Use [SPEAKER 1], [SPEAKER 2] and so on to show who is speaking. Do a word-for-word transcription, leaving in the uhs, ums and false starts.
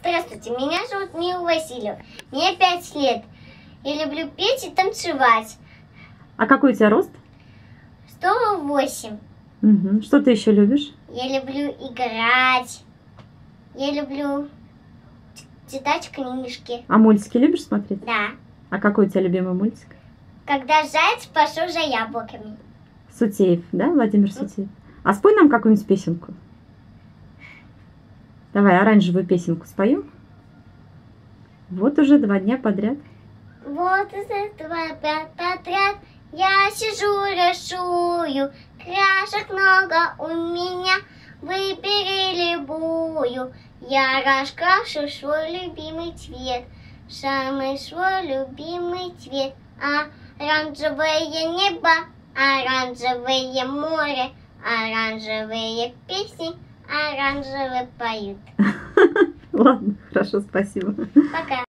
[SPEAKER 1] Здравствуйте, меня зовут Мила Васильева. Мне пять лет. Я люблю петь и танцевать.
[SPEAKER 2] А какой у тебя рост?
[SPEAKER 1] сто восемь.
[SPEAKER 2] Угу. Что ты еще любишь?
[SPEAKER 1] Я люблю играть. Я люблю читать книжки.
[SPEAKER 2] А мультики любишь смотреть?
[SPEAKER 1] Да.
[SPEAKER 2] А какой у тебя любимый мультик?
[SPEAKER 1] Когда заяц пошел за яблоками.
[SPEAKER 2] Сутеев, да, Владимир Сутеев? А спой нам какую-нибудь песенку. Давай оранжевую песенку споем. Вот уже два дня подряд.
[SPEAKER 1] Вот уже два дня подряд я сижу, рисую. Красок много у меня, выбери любую. Я раскрашу свой любимый цвет, самый свой любимый цвет. Оранжевое небо, оранжевое море, оранжевые песни, оранжевые поют.
[SPEAKER 2] Ладно, хорошо, спасибо.
[SPEAKER 1] Пока.